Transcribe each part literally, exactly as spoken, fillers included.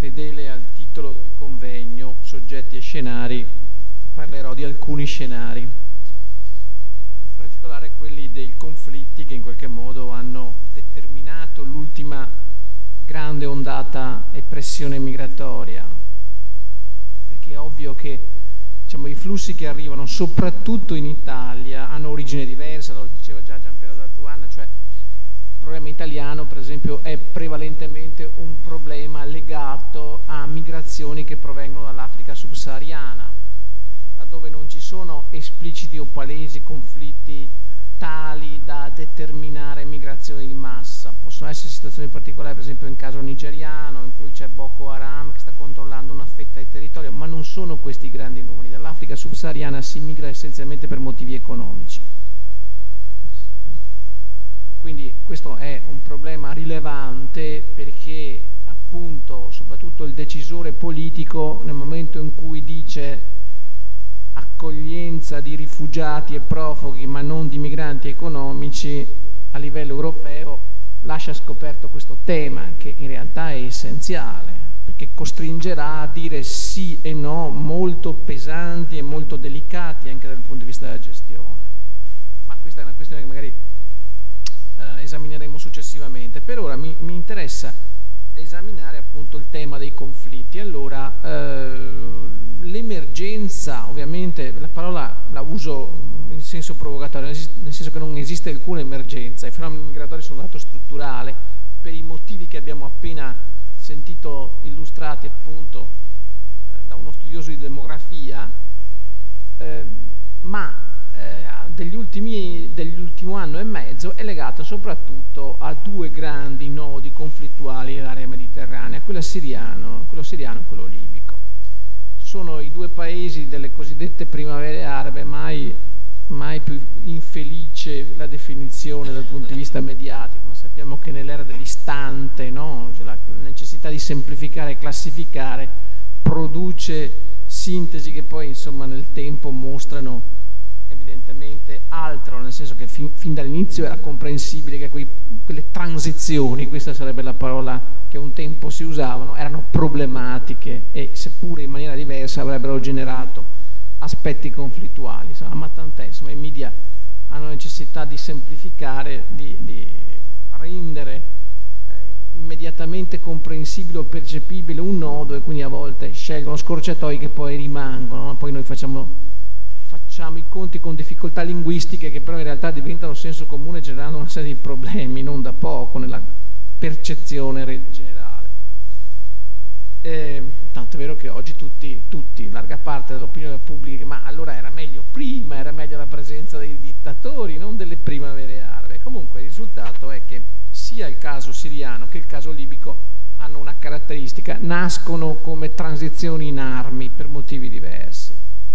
fedele al titolo del convegno, soggetti e scenari, parlerò di alcuni scenari, in particolare quelli dei conflitti che in qualche modo hanno determinato l'ultima grande ondata e pressione migratoria, perché è ovvio che, diciamo, i flussi che arrivano soprattutto in Italia hanno origine diversa, lo diceva già Gianpiero D'Azuanna, cioè il problema italiano per esempio è prevalentemente un problema legato a migrazioni che provengono dall'Africa subsahariana, laddove non ci sono espliciti o palesi conflitti tali da determinare migrazioni di massa. Possono essere situazioni particolari, per esempio in caso nigeriano, in cui c'è Boko Haram che sta controllando una fetta di territorio, ma non sono questi grandi numeri. Dall'Africa subsahariana si migra essenzialmente per motivi economici. Quindi questo è un problema rilevante, perché appunto soprattutto il decisore politico, nel momento in cui dice accoglienza di rifugiati e profughi ma non di migranti economici, a livello europeo lascia scoperto questo tema, che in realtà è essenziale, perché costringerà a dire sì e no molto pesanti e molto delicati anche dal punto di vista della gestione. Ma questa è una questione che magari eh, esamineremo successivamente. Per ora mi, mi interessa esaminare appunto il tema dei conflitti. Allora, eh, l'emergenza, ovviamente la parola la uso in senso provocatorio, nel senso che non esiste alcuna emergenza, i fenomeni migratori sono un dato strutturale per i motivi che abbiamo appena sentito illustrati appunto eh, da uno studioso di demografia, eh, ma eh, degli ultimi, dell'ultimo anno e mezzo è legata soprattutto a due grandi nodi conflittuali nell'area mediterranea, quello siriano, quello siriano e quello libico. Sono i due paesi delle cosiddette primavere arabe, mai, mai più infelice la definizione dal punto di vista mediatico, ma sappiamo che nell'era dell'istante, no? Cioè la necessità di semplificare e classificare produce sintesi che poi insomma nel tempo mostrano evidentemente altro, nel senso che fin, fin dall'inizio era comprensibile che quei, quelle transizioni, questa sarebbe la parola che un tempo si usavano, erano problematiche e seppure in maniera diversa avrebbero generato aspetti conflittuali, insomma, ma tant'è, insomma, i media hanno necessità di semplificare, di, di rendere eh, immediatamente comprensibile o percepibile un nodo, e quindi a volte scelgono scorciatoi che poi rimangono, ma poi noi facciamo facciamo i conti con difficoltà linguistiche che però in realtà diventano senso comune, generando una serie di problemi non da poco nella percezione generale. Eh, tanto è vero che oggi tutti, tutti, larga parte dell'opinione pubblica, ma allora era meglio prima, era meglio la presenza dei dittatori, non delle primavere arabe. Comunque il risultato è che sia il caso siriano che il caso libico hanno una caratteristica: nascono come transizioni in armi per motivi diversi.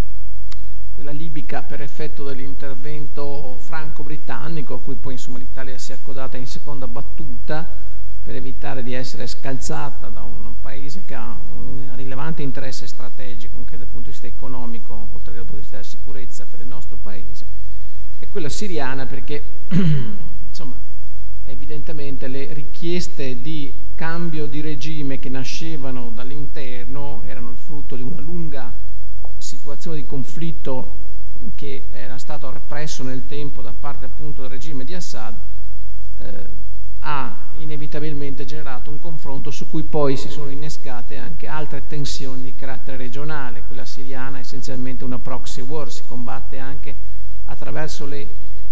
Quella libica per effetto dell'intervento franco-britannico, a cui poi insomma l'Italia si è accodata in seconda battuta per evitare di essere scalzata da un paese che ha un rilevante interesse strategico anche dal punto di vista economico, oltre che dal punto di vista della sicurezza per il nostro paese, e quella siriana perché insomma evidentemente le richieste di cambio di regime che nascevano dall'interno erano il frutto di una lunga situazione di conflitto che era stato represso nel tempo da parte appunto del regime di Assad, eh, ha inevitabilmente generato un confronto su cui poi si sono innescate anche altre tensioni di carattere regionale. Quella siriana è essenzialmente una proxy war, si combatte anche attraverso le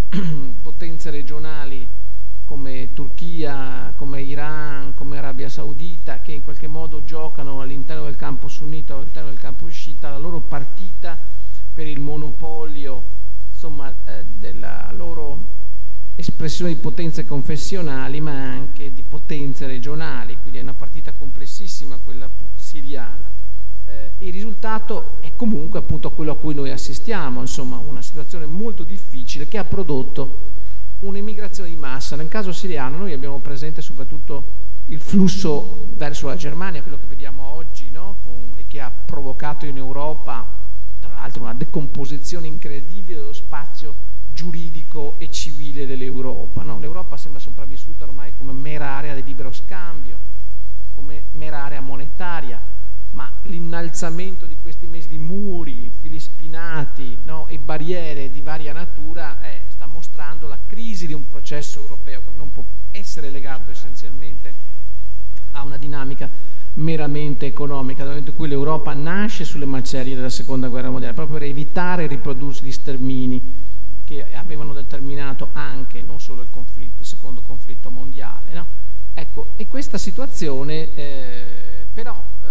potenze regionali come Turchia, come Iran, come Arabia Saudita, che in qualche modo giocano all'interno del campo sunnita o all'interno del campo sciita la loro partita per il monopolio, insomma, eh, della loro espressione di potenze confessionali, ma anche di potenze regionali, quindi è una partita complessissima quella siriana. Eh, il risultato è comunque appunto quello a cui noi assistiamo, insomma, una situazione molto difficile che ha prodotto un'emigrazione di massa. Nel caso siriano noi abbiamo presente soprattutto il flusso verso la Germania, quello che vediamo oggi, no? Con, e che ha provocato in Europa tra l'altro una decomposizione incredibile dello spazio giuridico e civile dell'Europa, no? L'Europa sembra sopravvissuta ormai come mera area di libero scambio, come mera area monetaria, monetaria, ma l'innalzamento di questi mesi di muri, fili spinati, no, e barriere di varia natura eh, sta mostrando la crisi di un processo europeo che non può essere legato essenzialmente a una dinamica meramente economica, dal momento in cui l'Europa nasce sulle macerie della seconda guerra mondiale, proprio per evitare il riprodursi di stermini che avevano determinato anche, non solo il conflitto, il secondo conflitto mondiale, no? Ecco, e questa situazione eh, però eh,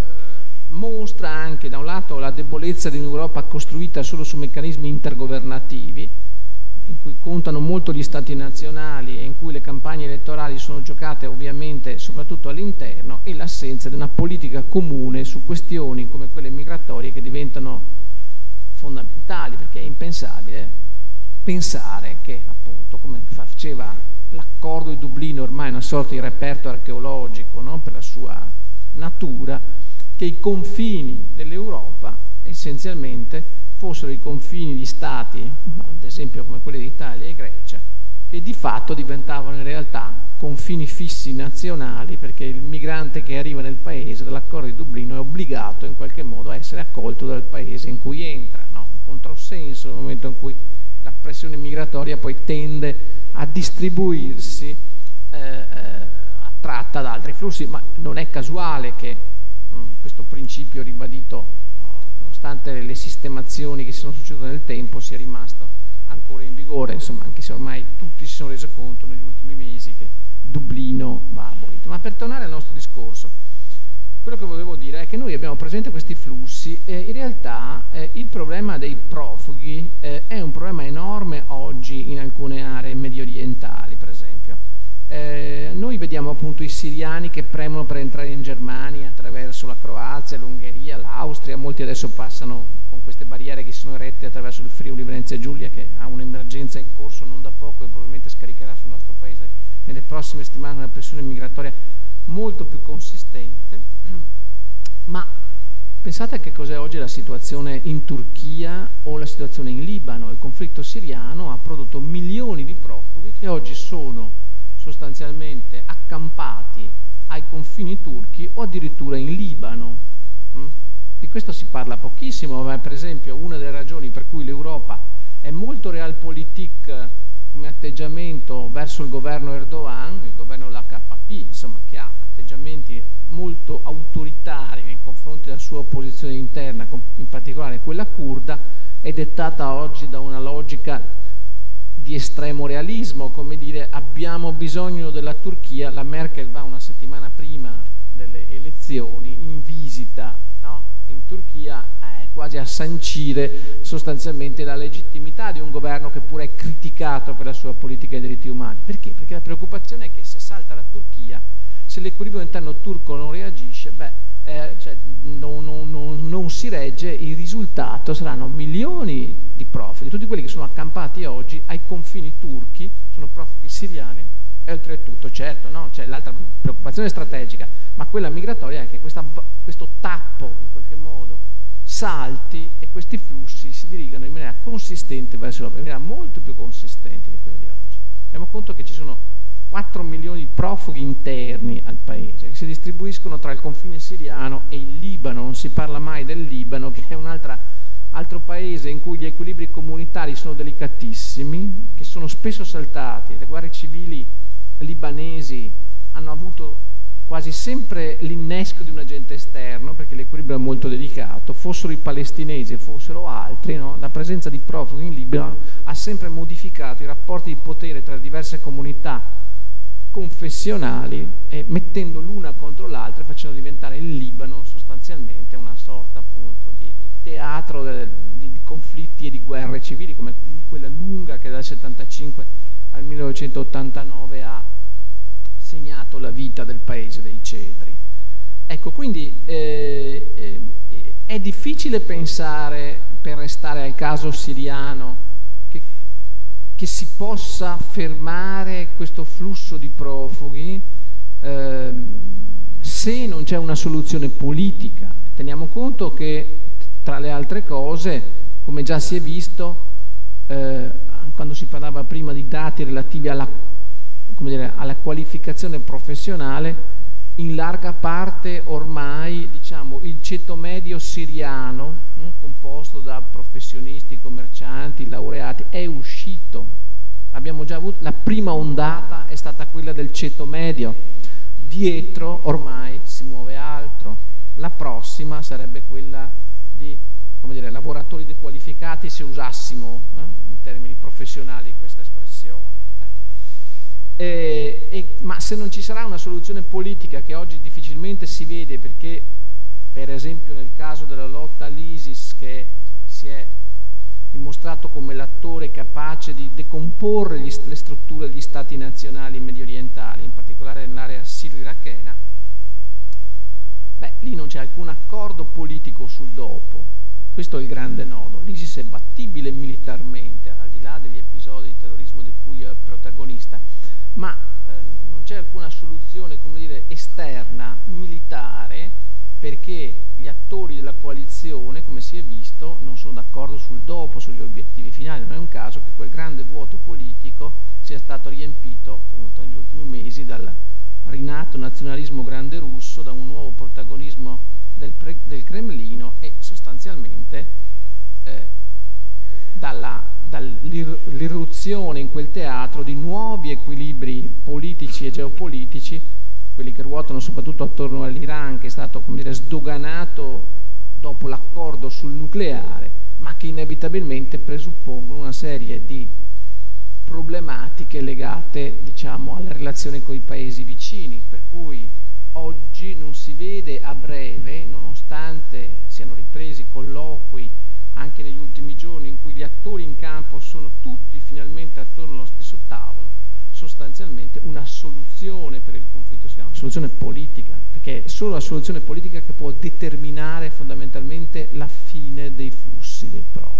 mostra anche da un lato la debolezza di un'Europa costruita solo su meccanismi intergovernativi, in cui contano molto gli stati nazionali e in cui le campagne elettorali sono giocate ovviamente soprattutto all'interno, e l'assenza di una politica comune su questioni come quelle migratorie che diventano fondamentali, perché è impensabile pensare che, appunto, come faceva l'accordo di Dublino, ormai una sorta di reperto archeologico, no? Per la sua natura, che i confini dell'Europa essenzialmente fossero i confini di stati, ad esempio come quelli di Italia e Grecia, che di fatto diventavano in realtà confini fissi nazionali, perché il migrante che arriva nel paese dall'accordo di Dublino è obbligato in qualche modo a essere accolto dal paese in cui entra, no? Un controsenso nel momento in cui la pressione migratoria poi tende a distribuirsi eh, eh, attratta da altri flussi, ma non è casuale che mh, questo principio ribadito, nonostante le sistemazioni che si sono succedute nel tempo, sia rimasto ancora in vigore, insomma, anche se ormai tutti si sono resi conto negli ultimi mesi che Dublino va abolito. Ma per tornare al nostro discorso, quello che volevo dire è che noi abbiamo presente questi flussi e in realtà eh, il problema dei profughi eh, è un problema enorme oggi in alcune aree medio orientali, per esempio. Eh, noi vediamo appunto i siriani che premono per entrare in Germania attraverso la Croazia, l'Ungheria, l'Austria, molti adesso passano con queste barriere che si sono erette attraverso il Friuli Venezia Giulia, che ha un'emergenza in corso non da poco e probabilmente scaricherà sul nostro paese nelle prossime settimane una pressione migratoria molto più consistente. Ma pensate a che cos'è oggi la situazione in Turchia o la situazione in Libano. Il conflitto siriano ha prodotto milioni di profughi che oggi sono sostanzialmente accampati ai confini turchi o addirittura in Libano. Di questo si parla pochissimo, ma per esempio una delle ragioni per cui l'Europa è molto realpolitik come atteggiamento verso il governo Erdogan, il governo dell'H K P, insomma, che ha atteggiamenti molto autoritari nei confronti della sua opposizione interna, in particolare quella curda, è dettata oggi da una logica di estremo realismo, come dire abbiamo bisogno della Turchia. La Merkel va una settimana prima delle elezioni in visita, no? In Turchia, eh, quasi a sancire sostanzialmente la legittimità di un governo che pure è criticato per la sua politica dei diritti umani. Perché? Perché la preoccupazione è che se salta la Turchia, se l'equilibrio interno turco non reagisce, beh, eh, cioè, non, non, non, non si regge, il risultato saranno milioni di profughi, tutti quelli che sono accampati oggi ai confini turchi, sono profughi siriani, e oltretutto, certo, no? Cioè, l'altra preoccupazione strategica, ma quella migratoria è che questa, questo tappo in qualche modo salti e questi flussi si dirigano in maniera consistente verso l'Europa, in maniera molto più consistente di quella di oggi. Teniamo conto che ci sono quattro milioni di profughi interni al paese che si distribuiscono tra il confine siriano e il Libano. Non si parla mai del Libano, che è un altro paese in cui gli equilibri comunitari sono delicatissimi, che sono spesso saltati. Le guerre civili libanesi hanno avuto quasi sempre l'innesco di un agente esterno, perché l'equilibrio è molto delicato, fossero i palestinesi, fossero altri, no? La presenza di profughi in Libano ha sempre modificato i rapporti di potere tra diverse comunità confessionali, e mettendo l'una contro l'altra, facendo diventare il Libano sostanzialmente una sorta appunto di, di teatro de, di, di conflitti e di guerre civili, come quella lunga che dal settantacinque al millenovecentottantanove ha segnato la vita del paese dei cedri. Ecco, quindi eh, eh, è difficile pensare, per restare al caso siriano, che, che si possa fermare questo flusso di profughi eh, se non c'è una soluzione politica. Teniamo conto che, tra le altre cose, come già si è visto, eh, quando si parlava prima di dati relativi alla, come dire, alla qualificazione professionale, in larga parte ormai siriano, eh, composto da professionisti, commercianti, laureati, è uscito. Abbiamo già avuto, la prima ondata è stata quella del ceto medio, dietro ormai si muove altro, la prossima sarebbe quella di, come dire, lavoratori dequalificati, se usassimo eh, in termini professionali questa espressione. Eh, e, ma se non ci sarà una soluzione politica, che oggi difficilmente si vede, perché per esempio nel caso della lotta all'ISIS, che si è dimostrato come l'attore capace di decomporre gli, le strutture degli stati nazionali medio orientali, in particolare nell'area sirio-irachena, beh, lì non c'è alcun accordo politico sul dopo. Questo è il grande nodo. L'ISIS è battibile militarmente, al di là degli episodi di terrorismo di cui è protagonista, ma eh, non c'è alcuna soluzione, come dire, esterna, militare, perché gli attori della coalizione, come si è visto, non sono d'accordo sul dopo, sugli obiettivi finali. Non è un caso che quel grande vuoto politico sia stato riempito appunto negli ultimi mesi dal rinato nazionalismo grande russo, da un nuovo protagonismo del, del Cremlino e sostanzialmente eh, dall'irruzione in quel teatro di nuovi equilibri politici e geopolitici, quelli che ruotano soprattutto attorno all'Iran, che è stato, come dire, sdoganato dopo l'accordo sul nucleare, ma che inevitabilmente presuppongono una serie di problematiche legate, diciamo, alle relazioni con i paesi vicini, per cui oggi non si vede a breve, nonostante siano ripresi colloqui anche negli ultimi giorni in cui gli attori in campo sono tutti finalmente attorno allo stesso tavolo, sostanzialmente una soluzione per il conflitto siriano, una soluzione politica, perché è solo la soluzione politica che può determinare fondamentalmente la fine dei flussi dei profughi.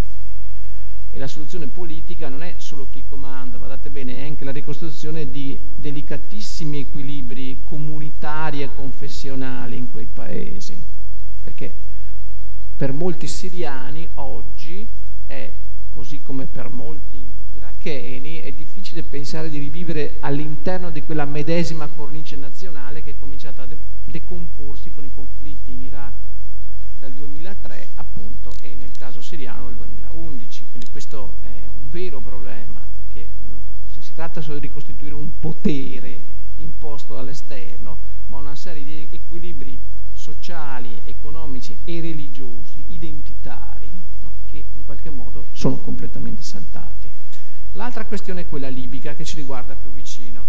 E la soluzione politica non è solo chi comanda, guardate bene, è anche la ricostruzione di delicatissimi equilibri comunitari e confessionali in quei paesi, perché per molti siriani oggi è, così come per molti iracheni, è difficile pensare di rivivere all'interno di quella medesima cornice nazionale che è cominciata a de decomporsi con i conflitti in Iraq dal duemilatré appunto, e nel caso siriano del duemilaundici. Quindi questo è un vero problema, perché se si tratta solo di ricostituire un potere imposto dall'esterno, ma una serie di equilibri sociali, economici e religiosi, identitari, no? Che in qualche modo sono completamente saltati. L'altra questione è quella libica, che ci riguarda più vicino.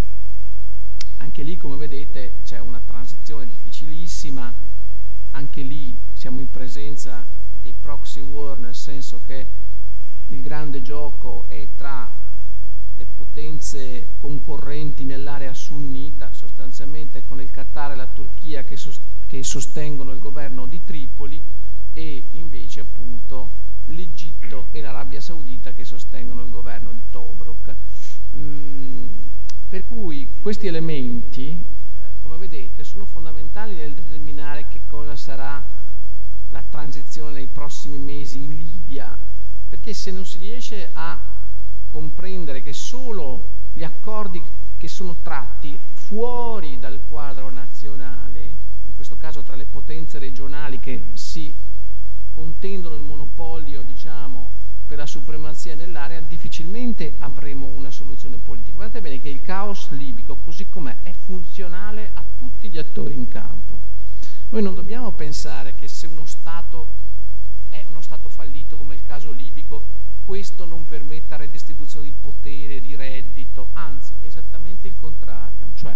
Anche lì, come vedete, c'è una transizione difficilissima, anche lì siamo in presenza di proxy war, nel senso che il grande gioco è tra le potenze concorrenti nell'area sunnita, sostanzialmente con il Qatar e la Turchia che, sost che sostengono il governo di Tripoli, e invece appunto l'Egitto e l'Arabia Saudita che sostengono il governo di Tobruk. Mm, per cui questi elementi, eh, come vedete, sono fondamentali nel determinare che cosa sarà la transizione nei prossimi mesi in Libia, perché se non si riesce a comprendere che solo gli accordi che sono tratti fuori dal quadro nazionale, in questo caso tra le potenze regionali che si contendono il monopolio, diciamo, per la supremazia nell'area, difficilmente avremo una soluzione politica. Guardate bene che il caos libico, così com'è, è funzionale a tutti gli attori in campo. Noi non dobbiamo pensare che se uno Stato è uno Stato fallito, come il caso libico, questo non permetta redistribuzione di potere, di reddito, anzi, è esattamente il contrario, cioè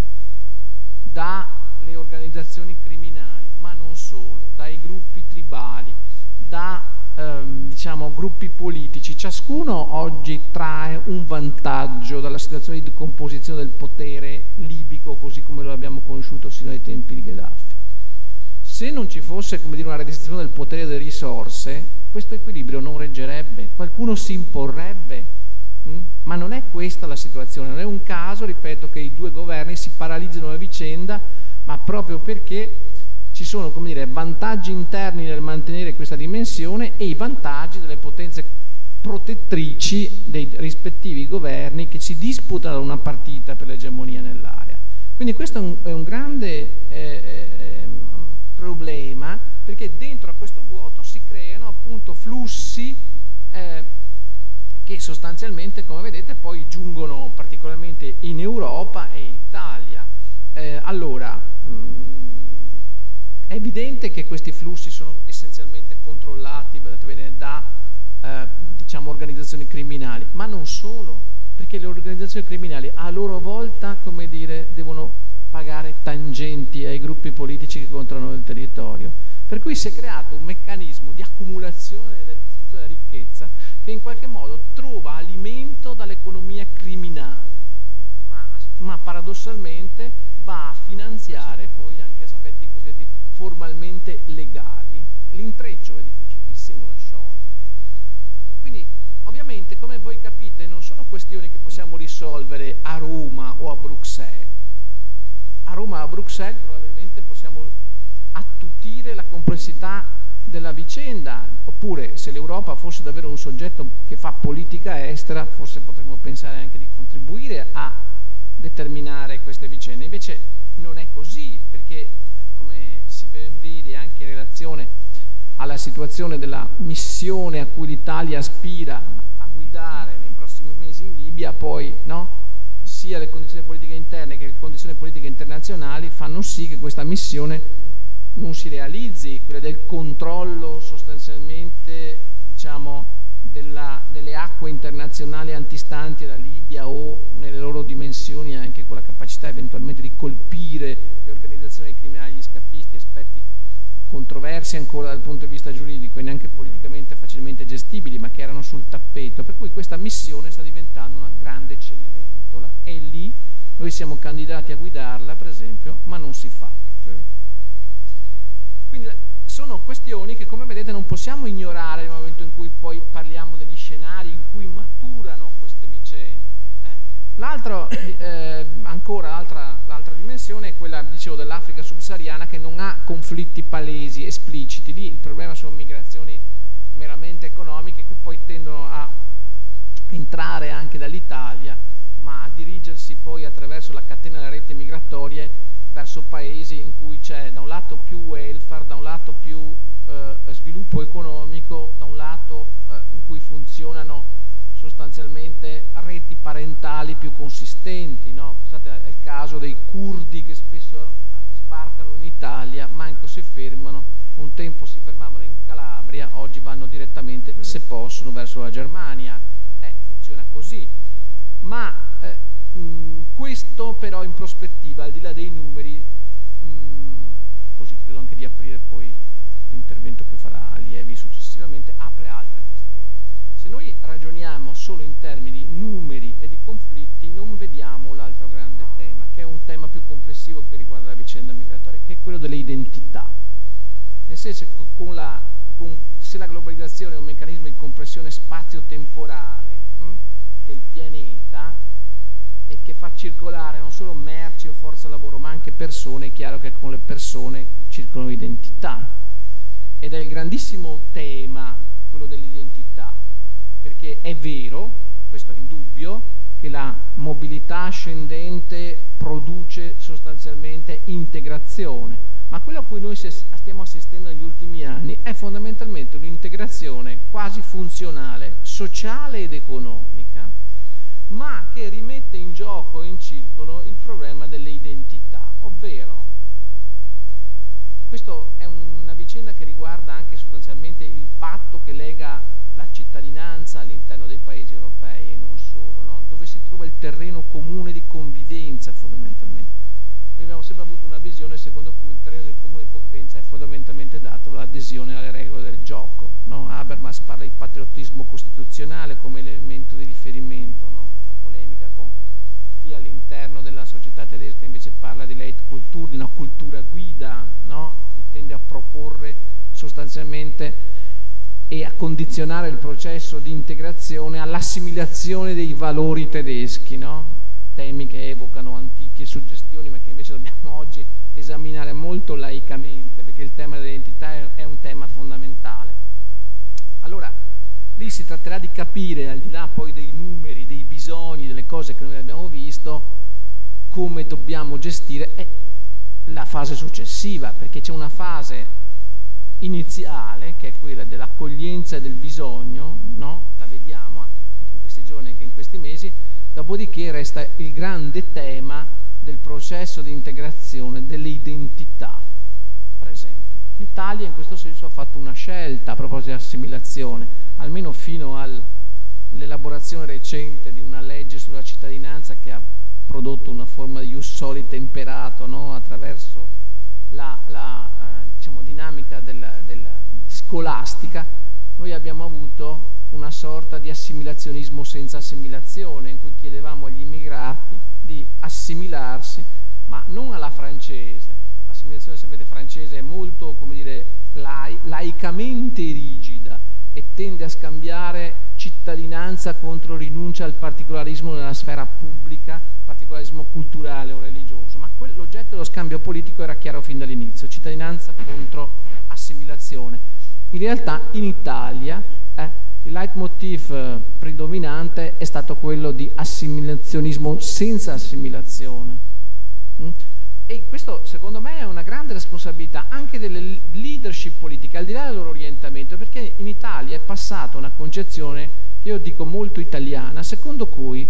dalle organizzazioni criminali, ma non solo, dai gruppi tribali, da ehm, diciamo, gruppi politici, ciascuno oggi trae un vantaggio dalla situazione di decomposizione del potere libico, così come lo abbiamo conosciuto sino ai tempi di Gheddafi. Se non ci fosse, come dire, una redistribuzione del potere e delle risorse, questo equilibrio non reggerebbe, qualcuno si imporrebbe, mh? Ma non è questa la situazione, non è un caso, ripeto, che i due governi si paralizzino a vicenda, ma proprio perché ci sono, come dire, vantaggi interni nel mantenere questa dimensione e i vantaggi delle potenze protettrici dei rispettivi governi che si disputano una partita per l'egemonia nell'area. Quindi questo è un, è un grande eh, problema, perché dentro a questo vuoto si creano appunto flussi eh, che sostanzialmente, come vedete, poi giungono particolarmente in Europa e in Italia. Eh, allora, mh, è evidente che questi flussi sono essenzialmente controllati da eh, diciamo, organizzazioni criminali, ma non solo, perché le organizzazioni criminali a loro volta, come dire, devono pagare tangenti ai gruppi politici che controllano il territorio. Per cui si è creato un meccanismo di accumulazione e della ricchezza che in qualche modo trova alimento dall'economia criminale, ma, ma paradossalmente va a finanziare poi anche aspetti cosiddetti formalmente legali. L'intreccio è difficilissimo da sciogliere. Quindi ovviamente, come voi capite, non sono questioni che possiamo risolvere a Roma o a Bruxelles. A Roma o a Bruxelles probabilmente possiamo attutire la complessità della vicenda, oppure se l'Europa fosse davvero un soggetto che fa politica estera, forse potremmo pensare anche di contribuire a determinare queste vicende. Invece non è così, perché come si vede anche in relazione alla situazione della missione a cui l'Italia aspira a guidare nei prossimi mesi in Libia, poi no? Sia le condizioni politiche interne che le condizioni politiche internazionali fanno sì che questa missione non si realizzi, quella del controllo sostanzialmente, diciamo, della, delle acque internazionali antistanti la Libia, o nelle loro dimensioni anche con la capacità eventualmente di colpire le organizzazioni criminali, gli scafisti, aspetti controversi ancora dal punto di vista giuridico e neanche politicamente facilmente gestibili, ma che erano sul tappeto. Per cui questa missione sta diventando una grande cenerentola e lì noi siamo candidati a guidarla, per esempio, ma non si fa. Quindi sono questioni che, come vedete, non possiamo ignorare nel momento in cui poi parliamo degli scenari in cui maturano queste vicende. Eh. L'altro, eh, ancora l'altra dimensione è quella, dicevo, dell'Africa subsahariana, che non ha conflitti palesi, espliciti. Lì il problema sono migrazioni meramente economiche che poi tendono a entrare anche dall'Italia, ma a dirigersi poi attraverso la catena delle reti migratorie verso paesi in cui c'è da un lato più welfare, da un lato più eh, sviluppo economico, da un lato eh, in cui funzionano sostanzialmente reti parentali più consistenti, no? Pensate al caso dei curdi che spesso sbarcano in Italia, manco si fermano, un tempo si fermavano in Calabria, oggi vanno direttamente, se possono, verso la Germania. Eh, funziona così. Ma eh, mh, questo però in prospettiva, al di là dei numeri, mh, così credo anche di aprire poi l'intervento che farà Allievi successivamente, apre altre questioni. Se noi ragioniamo solo in termini di numeri e di conflitti, non vediamo l'altro grande tema, che è un tema più complessivo che riguarda la vicenda migratoria, che è quello delle identità. Nel senso che con la, con, se la globalizzazione è un meccanismo di compressione spazio-temporale mh, del pianeta, e che fa circolare non solo merci o forza lavoro, ma anche persone, è chiaro che con le persone circolano identità. Ed è il grandissimo tema, quello dell'identità, perché è vero, questo è indubbio, che la mobilità ascendente produce sostanzialmente integrazione, ma quello a cui noi stiamo assistendo negli ultimi anni è fondamentalmente un'integrazione quasi funzionale, sociale ed economica, ma che rimette in gioco e in circolo il problema delle identità, ovvero questo è una vicenda che riguarda anche sostanzialmente il patto che lega la cittadinanza all'interno dei paesi europei e non solo, no? Dove si trova il terreno comune di convivenza fondamentalmente. Noi abbiamo sempre avuto una visione secondo cui il terreno del comune di convivenza è fondamentalmente dato dall'adesione alle regole del gioco, no? Habermas parla di patriottismo costituzionale come elemento di riferimento, no? La polemica con chi all'interno della società tedesca invece parla di Leitkultur, di una cultura guida, no? Che tende a proporre sostanzialmente e a condizionare il processo di integrazione all'assimilazione dei valori tedeschi, no? Temi che evocano antiche suggestioni, ma che invece dobbiamo oggi esaminare molto laicamente, perché il tema dell'identità è un tema fondamentale. Allora, lì si tratterà di capire, al di là poi dei numeri, dei bisogni, delle cose che noi abbiamo visto, come dobbiamo gestire la fase successiva, perché c'è una fase iniziale, che è quella dell'accoglienza e del bisogno, no? La vediamo anche in questi giorni, anche in questi mesi. Dopodiché resta il grande tema del processo di integrazione delle identità, per esempio. L'Italia in questo senso ha fatto una scelta a proposito di assimilazione, almeno fino all'elaborazione recente di una legge sulla cittadinanza che ha prodotto una forma di ius soli temperato, no? Attraverso la, la eh, diciamo, dinamica della, della scolastica. Noi abbiamo avuto una sorta di assimilazionismo senza assimilazione, in cui chiedevamo agli immigrati di assimilarsi, ma non alla francese. L'assimilazione, sapete, francese è molto, come dire, lai, laicamente rigida e tende a scambiare cittadinanza contro rinuncia al particolarismo nella sfera pubblica, particolarismo culturale o religioso, ma l'oggetto dello scambio politico era chiaro fin dall'inizio: cittadinanza contro assimilazione. In realtà in Italia eh, il leitmotiv eh, predominante è stato quello di assimilazionismo senza assimilazione. Mm? E questo secondo me è una grande responsabilità anche delle leadership politiche, al di là del loro orientamento, perché in Italia è passata una concezione, che io dico molto italiana, secondo cui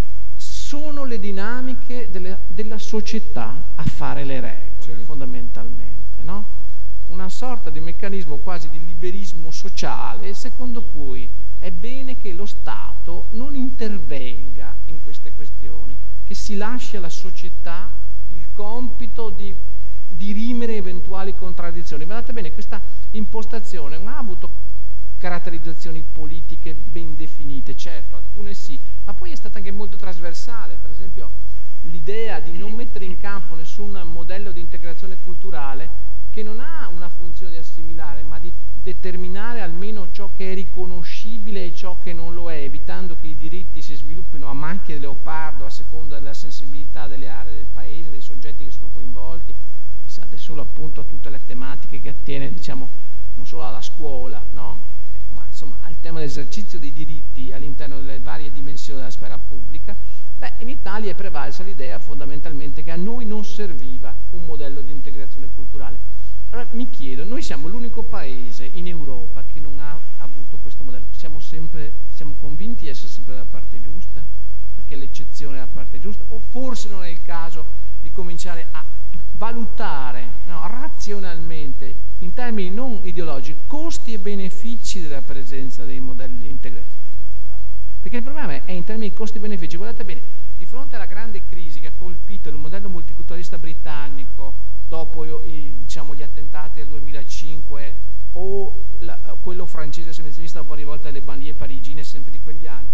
sono le dinamiche delle, della società a fare le regole, certo, fondamentalmente, no? Una sorta di meccanismo quasi di liberismo sociale, secondo cui è bene che lo Stato non intervenga in queste questioni, che si lasci alla società il compito di dirimere eventuali contraddizioni. Guardate bene, questa impostazione non ha avuto caratterizzazioni politiche ben definite, certo, alcune sì, ma poi è stata anche molto trasversale. Per esempio l'idea di non mettere in campo nessun modello di integrazione culturale che non ha una funzione di assimilare, ma di determinare almeno ciò che è riconoscibile e ciò che non lo è, evitando che i diritti si sviluppino a macchia di leopardo a seconda della sensibilità delle aree del paese, dei soggetti che sono coinvolti. Pensate solo appunto a tutte le tematiche che attiene, diciamo, non solo alla scuola, no? Ecco, ma insomma al tema dell'esercizio dei diritti all'interno delle varie dimensioni della sfera pubblica. Beh, in Italia è prevalsa l'idea fondamentalmente che a noi non serviva un modello di integrazione culturale. Allora mi chiedo, noi siamo l'unico paese in Europa che non ha avuto questo modello. Siamo sempre, siamo convinti di essere sempre dalla parte giusta? Perché l'eccezione è la parte giusta? O forse non è il caso di cominciare a valutare, no, razionalmente, in termini non ideologici, costi e benefici della presenza dei modelli di integrazione culturale? Perché il problema è in termini di costi e benefici. Guardate bene, di fronte alla grande crisi che ha colpito il modello multiculturalista britannico dopo i, diciamo, gli attentati del duemilacinque o la, quello francese semizionista dopo la rivolta delle banlieue parigine sempre di quegli anni,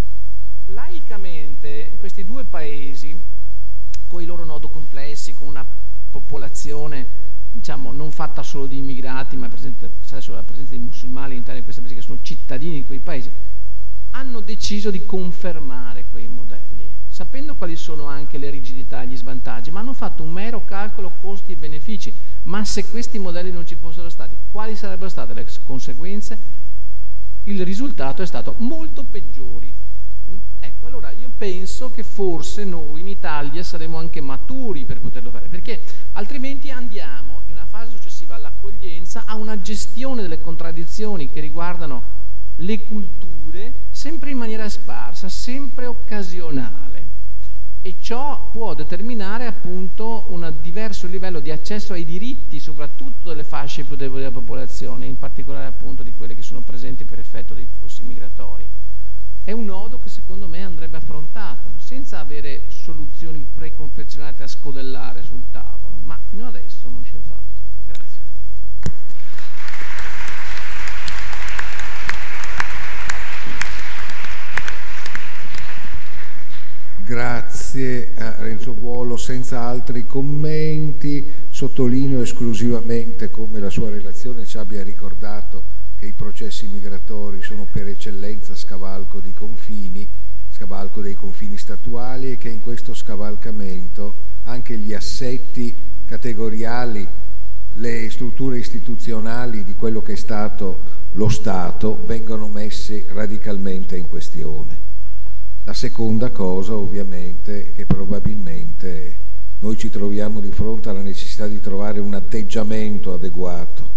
laicamente questi due paesi con i loro nodi complessi, con una popolazione, diciamo, non fatta solo di immigrati ma presente, solo la presenza di musulmani all'interno di questi paesi che sono cittadini di quei paesi, hanno deciso di confermare quei modelli, sapendo quali sono anche le rigidità e gli svantaggi, ma hanno fatto un mero calcolo costi e benefici. Ma se questi modelli non ci fossero stati, quali sarebbero state le conseguenze? Il risultato è stato molto peggiori. Ecco, allora io penso che forse noi in Italia saremo anche maturi per poterlo fare, perché altrimenti andiamo in una fase successiva all'accoglienza a una gestione delle contraddizioni che riguardano le culture sempre in maniera sparsa, sempre occasionale, e ciò può determinare appunto un diverso livello di accesso ai diritti, soprattutto delle fasce più deboli della popolazione, in particolare appunto di quelle che sono presenti per effetto dei flussi migratori. È un nodo che secondo me andrebbe affrontato, senza avere soluzioni preconfezionate a scodellare sul tavolo, ma fino adesso non si è fatto. Grazie. Grazie a Renzo Guolo, senza altri commenti. Sottolineo esclusivamente come la sua relazione ci abbia ricordato che i processi migratori sono per eccellenza scavalco di confini, scavalco dei confini statuali, e che in questo scavalcamento anche gli assetti categoriali, le strutture istituzionali di quello che è stato lo Stato vengono messi radicalmente in questione. La seconda cosa, ovviamente, che probabilmente noi ci troviamo di fronte alla necessità di trovare un atteggiamento adeguato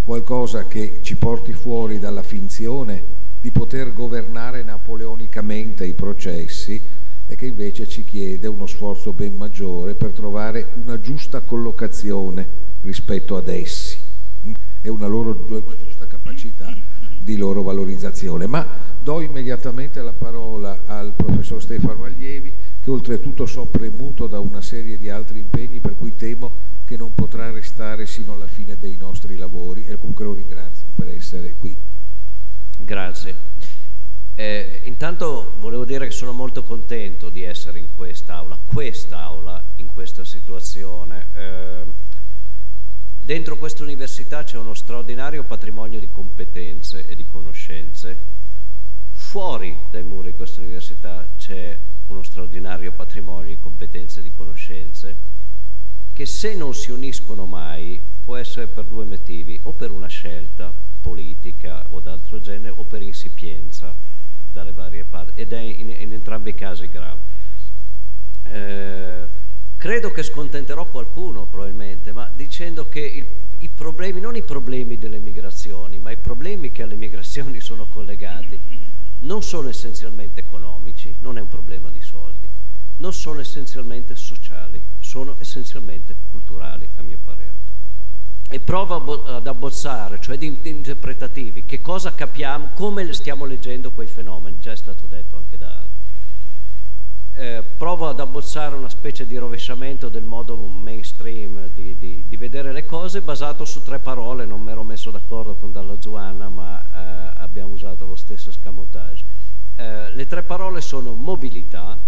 qualcosa che ci porti fuori dalla finzione di poter governare napoleonicamente i processi, e che invece ci chiede uno sforzo ben maggiore per trovare una giusta collocazione rispetto ad essi e una loro una giusta capacità di loro valorizzazione. Ma do immediatamente la parola al professor Stefano Allievi, che oltretutto so premuto da una serie di altri impegni, per cui temo che non potrà restare sino alla fine dei nostri lavori, e comunque lo ringrazio per essere qui. Grazie. Eh, intanto volevo dire che sono molto contento di essere in quest'aula, quest'aula, in questa situazione. Eh, dentro questa università c'è uno straordinario patrimonio di competenze e di conoscenze. Fuori dai muri di questa università c'è uno straordinario patrimonio di competenze e di conoscenze che, se non si uniscono mai, può essere per due motivi: o per una scelta politica o d'altro genere, o per insipienza dalle varie parti, ed è in, in entrambi i casi grave. Eh, credo che scontenterò qualcuno probabilmente, ma dicendo che il, i problemi, non i problemi delle migrazioni, ma i problemi che alle migrazioni sono collegati, non sono essenzialmente economici, non è un problema di soldi, non sono essenzialmente sociali, sono essenzialmente culturali, a mio parere. E provo ad abbozzare, cioè di interpretativi, che cosa capiamo, come stiamo leggendo quei fenomeni, già è stato detto anche da altri. Eh, provo ad abbozzare una specie di rovesciamento del modo mainstream di, di, di vedere le cose, basato su tre parole. Non mi ero messo d'accordo con Dalla Zuanna, ma eh, abbiamo usato lo stesso escamotage. Eh, le tre parole sono mobilità,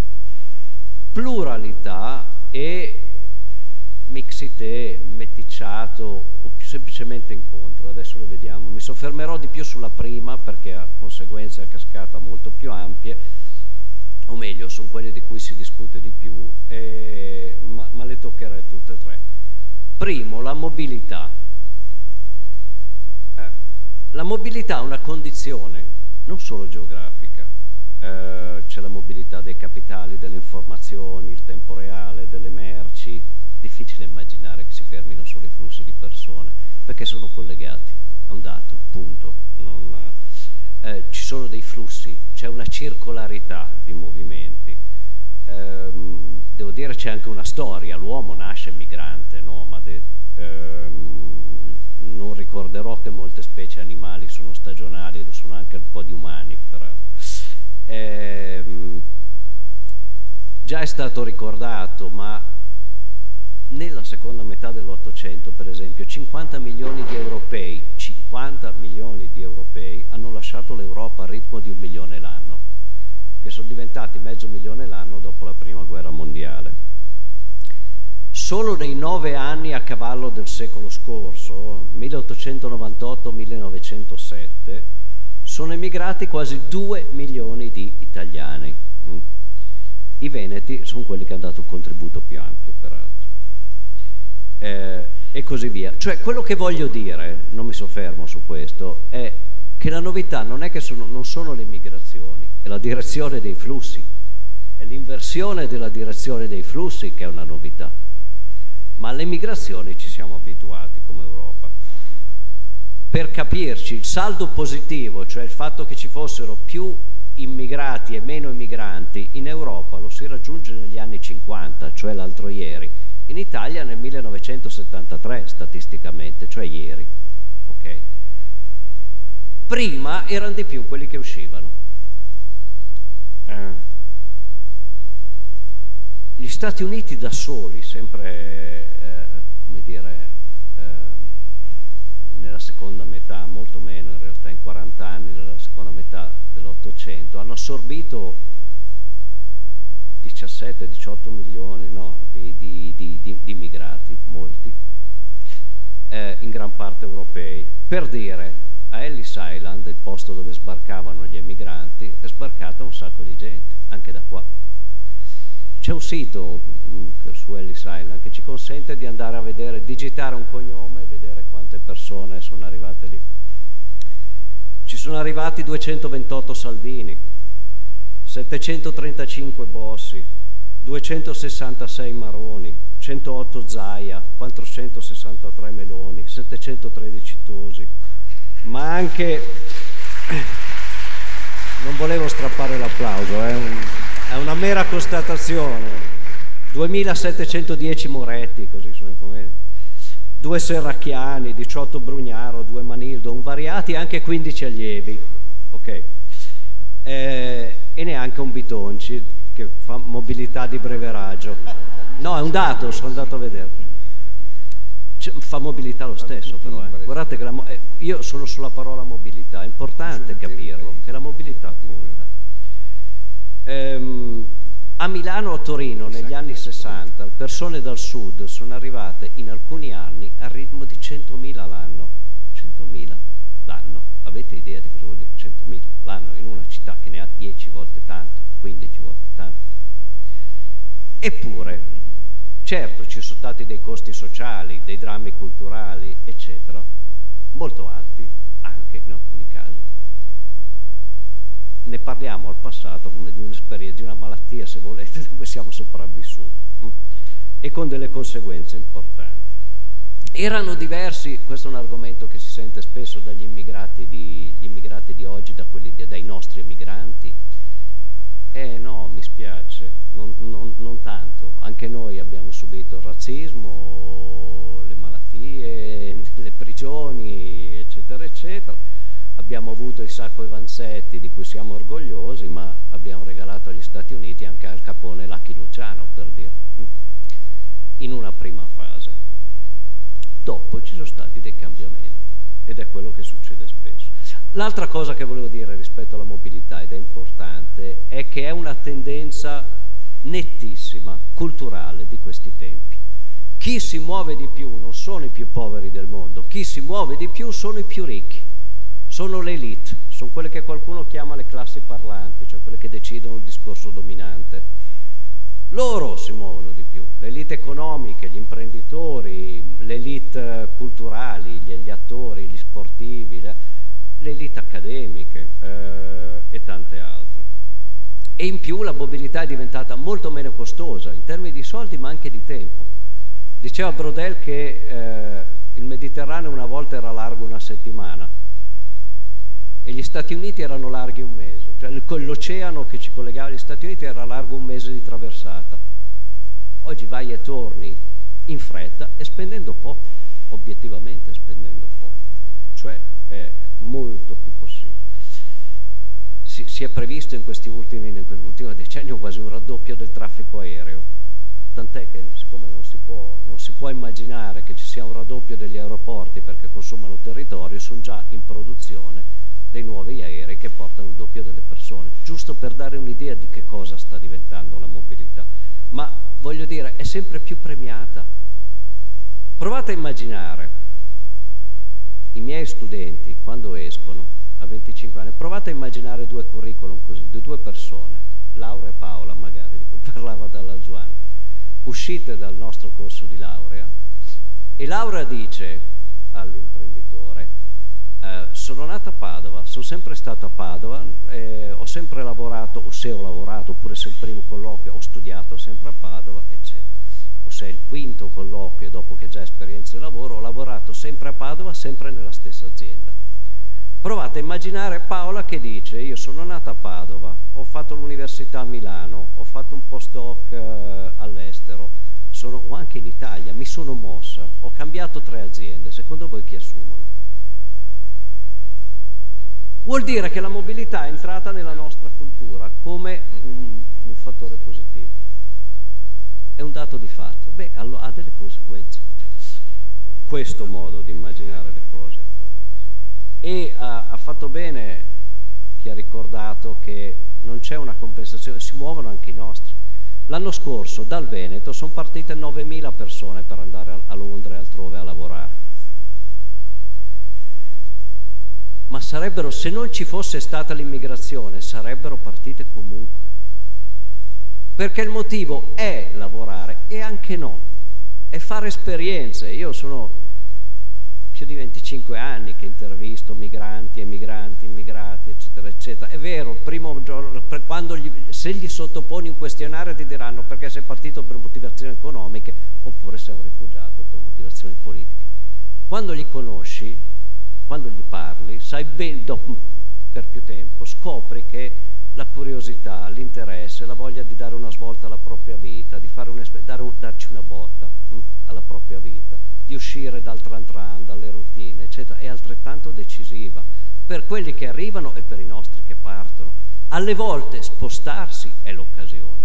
pluralità e mixité, meticciato o più semplicemente incontro. Adesso le vediamo. Mi soffermerò di più sulla prima, perché ha conseguenze a cascata molto più ampie, o meglio, sono quelle di cui si discute di più, eh, ma, ma le toccherei tutte e tre. Primo, la mobilità. Eh, la mobilità è una condizione non solo geografica. Eh, c'è la mobilità dei capitali, delle informazioni, il tempo reale, delle merci. Difficile immaginare che si fermino solo i flussi di persone, perché sono collegati, è un dato, punto. Non, eh, ci sono dei flussi, c'è una circolarità di movimenti. Eh, devo dire c'è anche una storia, l'uomo nasce migrante, nomade. Eh, non ricorderò che molte specie animali sono stagionali, lo sono anche un po' di umani, peraltro. Eh, già è stato ricordato, ma nella seconda metà dell'Ottocento, per esempio, cinquanta milioni di europei, cinquanta milioni di europei hanno lasciato l'Europa al ritmo di un milione l'anno, che sono diventati mezzo milione l'anno dopo la Prima Guerra Mondiale. Solo nei nove anni a cavallo del secolo scorso, milleottocentonovantotto millenovecentosette, sono emigrati quasi due milioni di italiani. I veneti sono quelli che hanno dato un contributo più ampio, peraltro. Eh, e così via. Cioè, quello che voglio dire, non mi soffermo su questo, è che la novità non è che sono, non sono le migrazioni, è la direzione dei flussi, è l'inversione della direzione dei flussi che è una novità. Ma alle migrazioni ci siamo abituati come Europa. Per capirci, il saldo positivo, cioè il fatto che ci fossero più immigrati e meno immigranti in Europa, lo si raggiunge negli anni cinquanta, cioè l'altro ieri. In Italia nel millenovecentosettantatré, statisticamente, cioè ieri. Ok? Prima erano di più quelli che uscivano. Eh. Gli Stati Uniti da soli, sempre, eh, come dire, eh, nella seconda metà, molto meno in realtà, in quaranta anni della seconda metà dell'Ottocento, hanno assorbito diciassette diciotto milioni no, di, di, di, di, di immigrati, molti, eh, in gran parte europei. Per dire, a Ellis Island, il posto dove sbarcavano gli emigranti, è sbarcata un sacco di gente, anche da qua. C'è un sito mh, su Ellis Island che ci consente di andare a vedere, digitare un cognome e vedere quante persone sono arrivate lì. Ci sono arrivati duecentoventotto Salvini, settecentotrentacinque Bossi, duecentosessantasei Maroni, centootto Zaia, quattrocentosessantatré Meloni, settecentotredici Tosi, ma anche, non volevo strappare l'applauso, è, un, è una mera constatazione, duemilasettecentodieci Moretti, così sono i commenti, due Serracchiani, diciotto Brugnaro, due Manildo, un Variati e anche quindici allievi, ok, eh, e neanche un Bitonci che fa mobilità di breve raggio. No, è un dato, sono andato a vedere. Cioè, fa mobilità lo stesso, però. Eh. Guardate che la mo- eh, io sono sulla parola mobilità, è importante capirlo, che la mobilità conta. Ehm, a Milano o a Torino negli anni sessanta persone dal sud sono arrivate in alcuni anni al ritmo di centomila l'anno. centomila l'anno. Avete idea di cosa vuol dire centomila l'anno in una città che ne ha dieci volte tanto, quindici volte tanto? Eppure, certo, ci sono stati dei costi sociali, dei drammi culturali, eccetera, molto alti, anche in alcuni casi. Ne parliamo al passato come di un'esperienza, di una malattia, se volete, dove siamo sopravvissuti, mh? E con delle conseguenze importanti. Erano diversi, questo è un argomento che si sente spesso dagli immigrati di, gli immigrati di oggi, da quelli di, dai nostri emigranti. Eh no, mi spiace, non, non, non tanto. Anche noi abbiamo subito il razzismo, le malattie, le prigioni, eccetera, eccetera. Abbiamo avuto i Sacco e Vanzetti, di cui siamo orgogliosi, ma abbiamo regalato agli Stati Uniti anche Al Capone e Lucky Luciano, per dire, in una prima fase. Dopo ci sono stati dei cambiamenti, ed è quello che succede spesso. L'altra cosa che volevo dire rispetto alla mobilità, ed è importante, è che è una tendenza nettissima, culturale di questi tempi. Chi si muove di più non sono i più poveri del mondo, chi si muove di più sono i più ricchi, sono l'elite, sono quelle che qualcuno chiama le classi parlanti, cioè quelle che decidono il discorso dominante. Loro si muovono di più, le elite economiche, gli imprenditori, le elite culturali, gli, gli attori, gli sportivi, le, le elite accademiche eh, e tante altre. E in più la mobilità è diventata molto meno costosa in termini di soldi ma anche di tempo. Diceva Brodel che eh, il Mediterraneo una volta era largo una settimana e gli Stati Uniti erano larghi un mese, cioè l'oceano che ci collegava agli Stati Uniti era largo un mese di traversata. Oggi vai e torni in fretta e spendendo poco, obiettivamente spendendo poco, cioè è molto più possibile. Si, si è previsto in questi ultimi, in quell'ultimo decennio quasi un raddoppio del traffico aereo, tant'è che siccome non si può, non si può immaginare che ci sia un raddoppio degli aeroporti perché consumano territorio, sono già in produzione dei nuovi aerei che portano il doppio delle persone, giusto per dare un'idea di che cosa sta diventando la mobilità. Ma voglio dire, è sempre più premiata. Provate a immaginare i miei studenti quando escono a venticinque anni, provate a immaginare due curriculum così, di due persone, Laura e Paola magari, di cui parlava Dalla Zuan, uscite dal nostro corso di laurea, e Laura dice all'imprenditore: Eh, sono nata a Padova, sono sempre stata a Padova, eh, ho sempre lavorato, o se ho lavorato, oppure se il primo colloquio ho studiato sempre a Padova, eccetera. O se è il quinto colloquio, dopo che già esperienza di lavoro, ho lavorato sempre a Padova, sempre nella stessa azienda. Provate a immaginare Paola che dice: io sono nata a Padova, ho fatto l'università a Milano, ho fatto un postdoc eh, all'estero, sono, o anche in Italia, mi sono mossa, ho cambiato tre aziende, secondo voi chi assumono? Vuol dire che la mobilità è entrata nella nostra cultura come un, un fattore positivo. È un dato di fatto. Beh, allora ha delle conseguenze questo modo di immaginare le cose. E ha, ha fatto bene chi ha ricordato che non c'è una compensazione, si muovono anche i nostri. L'anno scorso dal Veneto sono partite novemila persone per andare a, a Londra e altrove a lavorare. Ma sarebbero, se non ci fosse stata l'immigrazione, sarebbero partite comunque. Perché il motivo è lavorare e anche no, è fare esperienze. Io sono più di venticinque anni che intervisto migranti, emigranti, immigrati, eccetera, eccetera. eccetera. È vero, il primo giorno, quando gli, se gli sottoponi un questionario ti diranno perché sei partito per motivazioni economiche oppure sei un rifugiato per motivazioni politiche. Quando li conosci, quando gli parli, sai ben, dopo, per più tempo, scopri che la curiosità, l'interesse, la voglia di dare una svolta alla propria vita, di fare un, dare un, darci una botta hm, alla propria vita, di uscire dal tran tran, dalle routine, eccetera, è altrettanto decisiva per quelli che arrivano e per i nostri che partono. Alle volte spostarsi è l'occasione.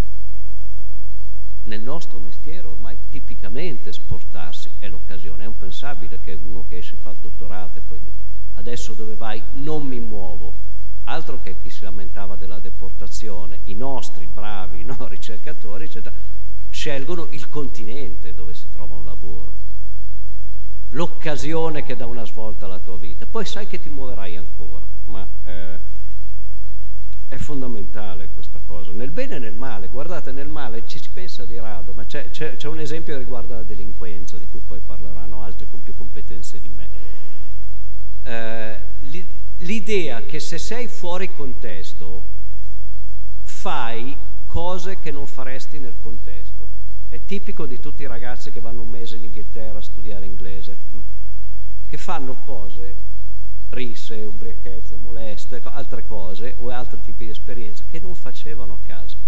Nel nostro mestiere ormai tipicamente spostarsi è l'occasione. È impensabile che uno che esce fa il dottorato e poi adesso dove vai? Non mi muovo. Altro che chi si lamentava della deportazione. I nostri bravi no, ricercatori eccetera, scelgono il continente dove si trova un lavoro, l'occasione che dà una svolta alla tua vita. Poi sai che ti muoverai ancora, ma eh, è fondamentale questa cosa, nel bene e nel male. Guardate, nel male ci si pensa di rado, ma c'è un esempio che riguarda la delinquenza, di cui poi parleranno altri con più competenze di me. Eh, l'idea che se sei fuori contesto fai cose che non faresti nel contesto. È tipico di tutti i ragazzi che vanno un mese in Inghilterra a studiare inglese, che fanno cose, risse, ubriachezze, moleste, altre cose o altri tipi di esperienze che non facevano a casa,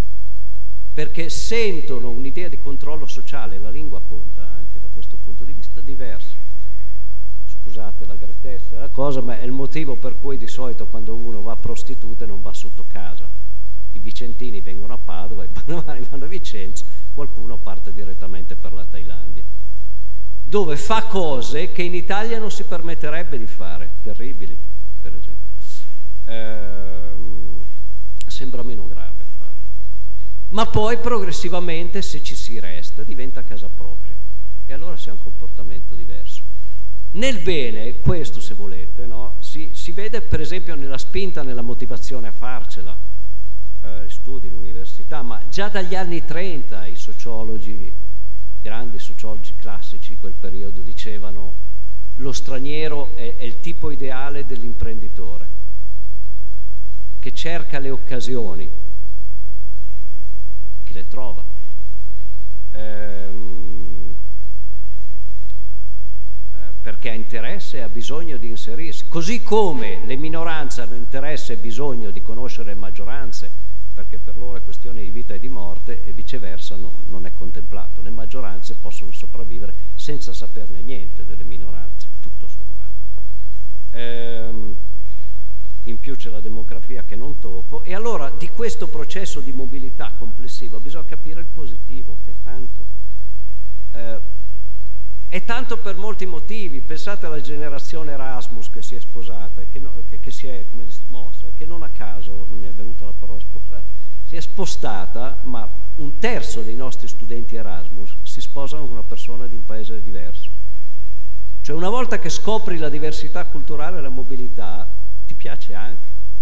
perché sentono un'idea di controllo sociale. La lingua conta anche da questo punto di vista diverso. Scusate la grettezza della cosa, ma è il motivo per cui di solito quando uno va a prostitute non va sotto casa. I vicentini vengono a Padova, i padovani vanno a Vicenza, qualcuno parte direttamente per la Thailandia, dove fa cose che in Italia non si permetterebbe di fare, terribili, per esempio. Ehm, sembra meno grave farlo. Ma poi progressivamente, se ci si resta, diventa casa propria e allora si ha un comportamento diverso. Nel bene, questo se volete, no? si, si vede per esempio nella spinta, nella motivazione a farcela, eh, studi, l'università, ma già dagli anni trenta i sociologi, grandi sociologi classici di quel periodo dicevano: lo straniero è, è il tipo ideale dell'imprenditore, che cerca le occasioni, chi le trova. Ehm, perché ha interesse e ha bisogno di inserirsi, così come le minoranze hanno interesse e bisogno di conoscere le maggioranze, perché per loro è questione di vita e di morte, e viceversa no, non è contemplato. Le maggioranze possono sopravvivere senza saperne niente delle minoranze, tutto sommato. Ehm, in più c'è la demografia che non tocco, e allora di questo processo di mobilità complessiva bisogna capire il positivo, che è tanto. Eh, È tanto per molti motivi. Pensate alla generazione Erasmus che si è sposata, che, no, che, che si è come mossa, che non a caso, mi è venuta la parola sposata, si è spostata, ma un terzo dei nostri studenti Erasmus si sposano con una persona di un paese diverso. Cioè una volta che scopri la diversità culturale e la mobilità, ti piace anche.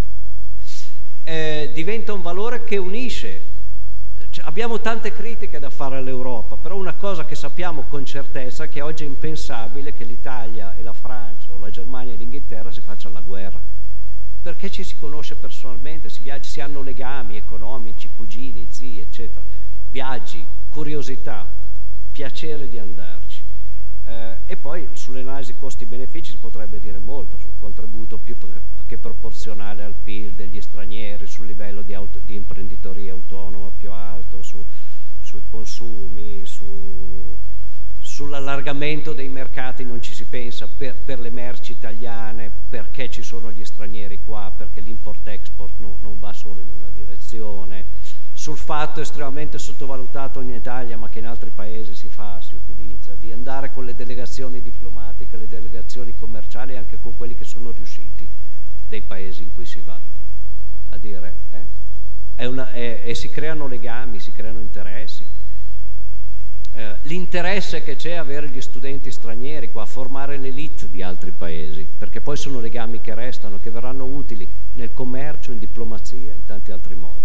Eh, diventa un valore che unisce. Abbiamo tante critiche da fare all'Europa, però una cosa che sappiamo con certezza è che oggi è impensabile che l'Italia e la Francia o la Germania e l'Inghilterra si facciano la guerra, perché ci si conosce personalmente, si viaggia, si hanno legami economici, cugini, zii, eccetera, viaggi, curiosità, piacere di andarci. Eh, e poi sulle analisi costi-benefici si potrebbe dire molto, sul contributo più che proporzionale al P I L degli stranieri, sul livello di, auto, di imprenditoria autonoma più alto, su, sui consumi, su, sull'allargamento dei mercati non ci si pensa, per, per le merci italiane, perché ci sono gli stranieri qua, perché l'import-export no, non va solo in una direzione, sul fatto estremamente sottovalutato in Italia ma che in altri paesi si fa, si utilizza, di andare con le delegazioni diplomatiche, le delegazioni commerciali e anche con quelli che sono riusciti dei paesi in cui si va, a dire eh, è una, è, e si creano legami, si creano interessi. Eh, l'interesse che c'è avere gli studenti stranieri qua, formare l'elite di altri paesi, perché poi sono legami che restano, che verranno utili nel commercio, in diplomazia, in tanti altri modi.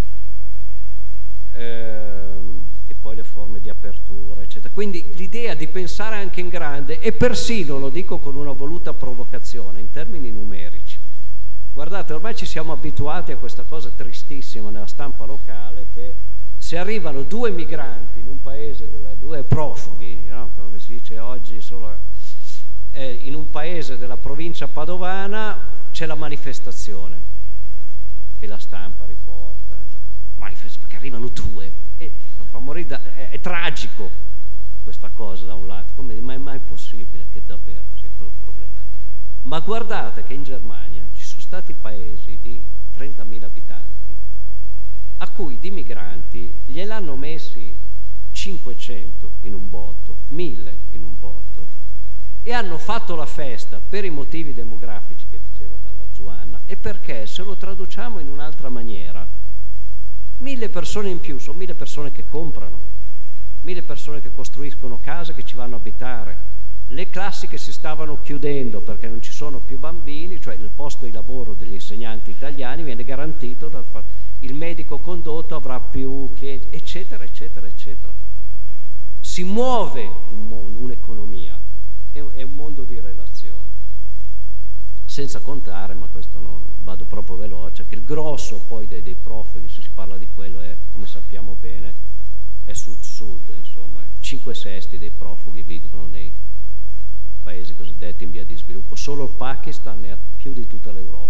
Ehm, e poi le forme di apertura, eccetera. Quindi l'idea di pensare anche in grande, e persino, lo dico con una voluta provocazione, in termini numerici. Guardate, ormai ci siamo abituati a questa cosa tristissima nella stampa locale, che se arrivano due migranti in un paese, della, due profughi, no? Come si dice oggi, solo, eh, in un paese della provincia padovana c'è la manifestazione e la stampa riporta, cioè, manifest- perché arrivano due, e fa morire da, è, è tragico questa cosa da un lato, come ma è mai possibile che davvero sia quello il problema? Ma guardate che in Germania ci sono stati paesi di trentamila abitanti a cui di migranti gliel'hanno messi cinquecento in un botto, mille in un botto, e hanno fatto la festa per i motivi demografici che diceva Dalla Zuanna, e perché, se lo traduciamo in un'altra maniera, mille persone in più sono mille persone che comprano, mille persone che costruiscono case, che ci vanno a abitare. Le classi che si stavano chiudendo perché non ci sono più bambini, cioè il posto di lavoro degli insegnanti italiani viene garantito dal fatto il medico condotto avrà più clienti, eccetera, eccetera, eccetera. Si muove un'economia, è un mondo di relazioni. Senza contare, ma questo non vado proprio veloce, che il grosso poi dei, dei profughi, se si parla di quello, è, come sappiamo bene, è sud-sud, insomma, cinque sesti dei profughi vivono nei paesi cosiddetti in via di sviluppo, solo il Pakistan ne ha più di tutta l'Europa.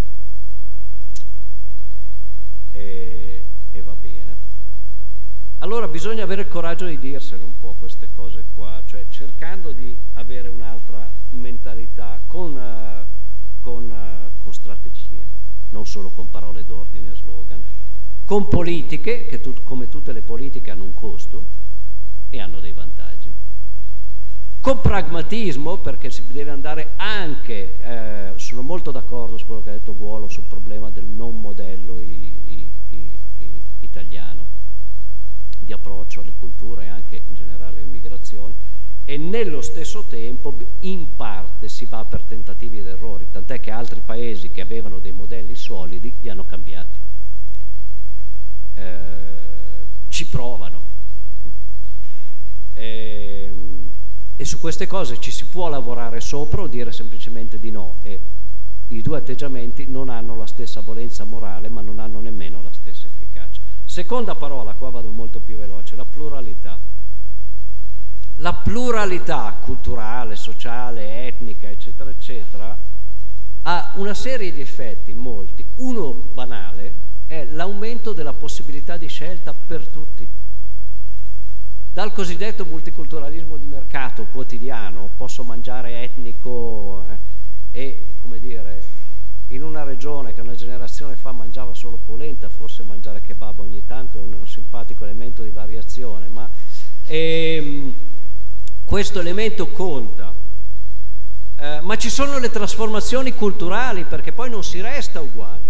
E, e va bene. Allora bisogna avere il coraggio di dirsene un po' queste cose qua, cioè cercando di avere un'altra mentalità con, uh, con, uh, con strategie, non solo con parole d'ordine e slogan, con politiche che tut- come tutte le politiche hanno un costo e hanno dei vantaggi, con pragmatismo, perché si deve andare anche, eh, sono molto d'accordo su quello che ha detto Guolo sul problema del non modello i, i, i, i, italiano di approccio alle culture e anche in generale alle migrazioni, e nello stesso tempo in parte si va per tentativi ed errori, tant'è che altri paesi che avevano dei modelli solidi li hanno cambiati, eh, ci provano. E, e su queste cose ci si può lavorare sopra o dire semplicemente di no, e i due atteggiamenti non hanno la stessa valenza morale, ma non hanno nemmeno la stessa efficacia. Seconda parola, qua vado molto più veloce, la pluralità. La pluralità culturale, sociale, etnica, eccetera, eccetera, ha una serie di effetti, molti. Uno banale è l'aumento della possibilità di scelta per tutti. Dal cosiddetto multiculturalismo di mercato quotidiano, posso mangiare etnico eh, e, come dire, in una regione che una generazione fa mangiava solo polenta, forse mangiare kebab ogni tanto è un, un simpatico elemento di variazione, ma ehm, questo elemento conta. Eh, ma ci sono le trasformazioni culturali, perché poi non si resta uguali.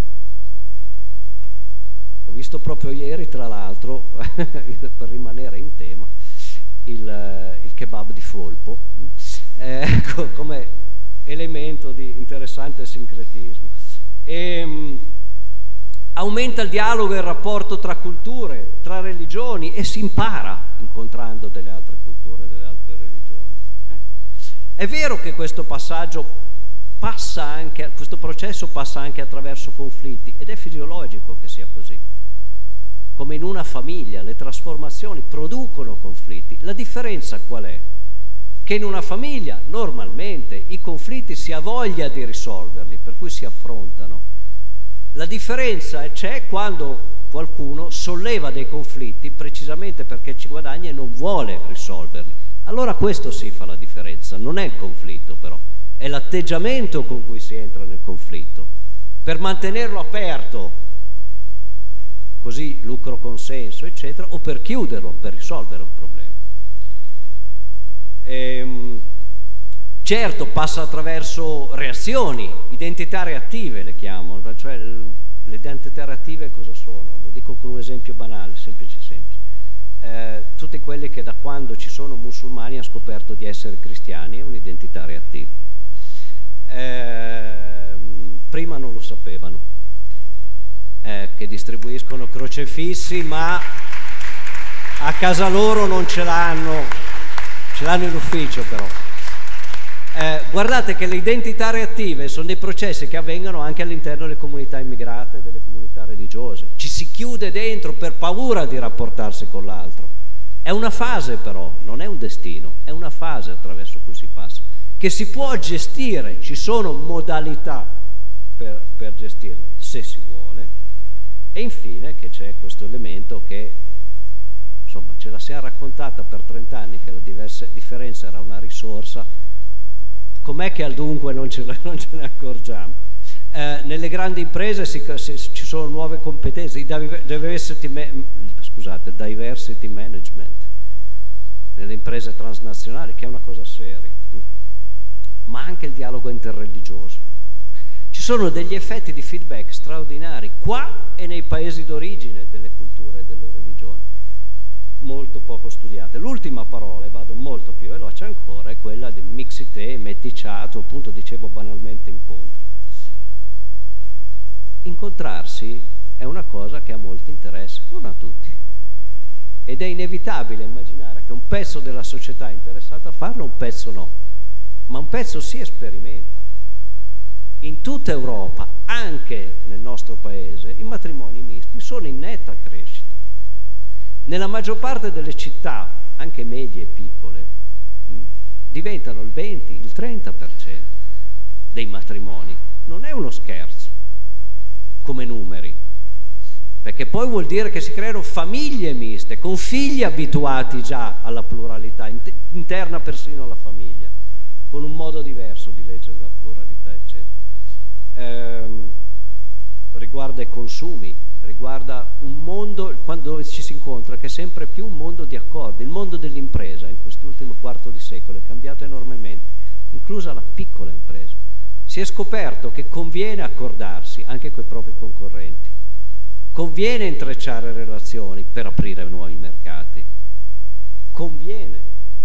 Ho visto proprio ieri, tra l'altro, per rimanere in tema, il, il kebab di Folpo, eh, come elemento di interessante sincretismo. E, um, aumenta il dialogo e il rapporto tra culture, tra religioni, e si impara incontrando delle altre culture e delle altre religioni. Eh? È vero che questo passaggio passa anche, questo processo passa anche attraverso conflitti, ed è fisiologico che sia così. Come in una famiglia, le trasformazioni producono conflitti. La differenza qual è? Che in una famiglia normalmente i conflitti si ha voglia di risolverli, per cui si affrontano. La differenza c'è quando qualcuno solleva dei conflitti precisamente perché ci guadagna e non vuole risolverli. Allora questo sì fa la differenza, non è il conflitto però, è l'atteggiamento con cui si entra nel conflitto. Per mantenerlo aperto, così lucro consenso, eccetera, o per chiuderlo, per risolvere un problema. Ehm, certo, passa attraverso reazioni, identità reattive le chiamo, cioè le identità reattive cosa sono? Lo dico con un esempio banale, semplice semplice. Eh, tutti quelli che da quando ci sono musulmani hanno scoperto di essere cristiani è un'identità reattiva. Eh, prima non lo sapevano. Eh, che distribuiscono crocefissi, ma a casa loro non ce l'hanno, ce l'hanno in ufficio però. Eh, guardate che le identità reattive sono dei processi che avvengono anche all'interno delle comunità immigrate e delle comunità religiose. Ci si chiude dentro per paura di rapportarsi con l'altro. È una fase però, non è un destino, è una fase attraverso cui si passa, che si può gestire, ci sono modalità per, per gestirle, se si vuole. E infine che c'è questo elemento che, insomma, ce la siamo raccontata per trent'anni che la diverse, differenza era una risorsa. Com'è che al dunque non ce, non ce ne accorgiamo? Eh, nelle grandi imprese si, si, ci sono nuove competenze, il diversity, scusate, diversity management, nelle imprese transnazionali, che è una cosa seria, ma anche il dialogo interreligioso. Ci sono degli effetti di feedback straordinari qua e nei paesi d'origine delle culture e delle religioni, molto poco studiate. L'ultima parola, e vado molto più veloce ancora, è quella di mixité, meticciato, appunto dicevo banalmente incontro. Incontrarsi è una cosa che a molti interessa, non a tutti, ed è inevitabile immaginare che un pezzo della società è interessato a farlo, un pezzo no, ma un pezzo si sperimenta. In tutta Europa, anche nel nostro paese, i matrimoni misti sono in netta crescita. Nella maggior parte delle città, anche medie e piccole, mh, diventano il venti, il trenta per cento dei matrimoni. Non è uno scherzo come numeri, perché poi vuol dire che si creano famiglie miste, con figli abituati già alla pluralità, interna persino alla famiglia, con un modo diverso di leggere la pluralità, eccetera. Ehm, riguarda i consumi, riguarda un mondo quando ci si incontra che è sempre più un mondo di accordi. Il mondo dell'impresa in quest'ultimo quarto di secolo è cambiato enormemente, inclusa la piccola impresa. Si è scoperto che conviene accordarsi anche con i propri concorrenti, conviene intrecciare relazioni per aprire nuovi mercati, conviene.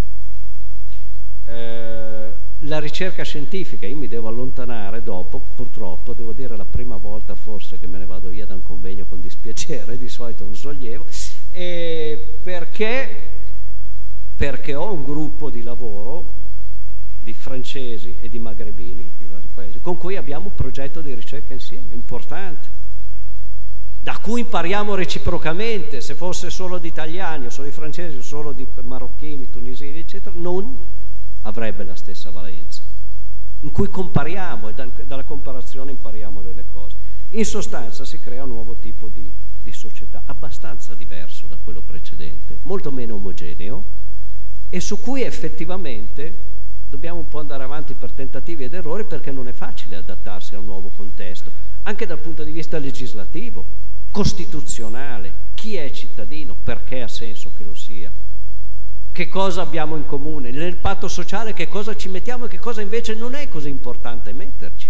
Eh, la ricerca scientifica, io mi devo allontanare dopo, purtroppo, devo dire la prima volta forse che me ne vado via da un convegno con dispiacere, di solito un sollievo, e perché, perché ho un gruppo di lavoro di francesi e di magrebini, di vari paesi, con cui abbiamo un progetto di ricerca insieme, importante, da cui impariamo reciprocamente. Se fosse solo di italiani o solo di francesi o solo di marocchini, tunisini, eccetera, non avrebbe la stessa valenza, in cui compariamo e da, dalla comparazione impariamo delle cose. In sostanza si crea un nuovo tipo di, di società, abbastanza diverso da quello precedente, molto meno omogeneo, e su cui effettivamente dobbiamo un po' andare avanti per tentativi ed errori, perché non è facile adattarsi a un nuovo contesto, anche dal punto di vista legislativo, costituzionale. Chi è cittadino? Perché ha senso che lo sia? Che cosa abbiamo in comune? Nel patto sociale che cosa ci mettiamo e che cosa invece non è così importante metterci?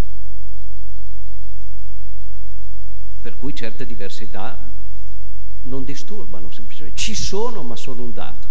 Per cui certe diversità non disturbano, semplicemente ci sono, ma sono un dato.